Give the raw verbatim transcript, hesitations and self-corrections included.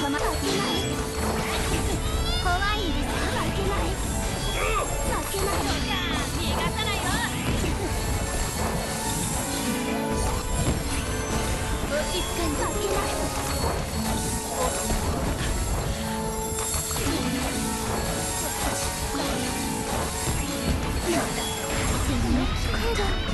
かま負けない怖いんですか負けない負けない逃がさないわ落ち着かん負けないまだ全然聞こえる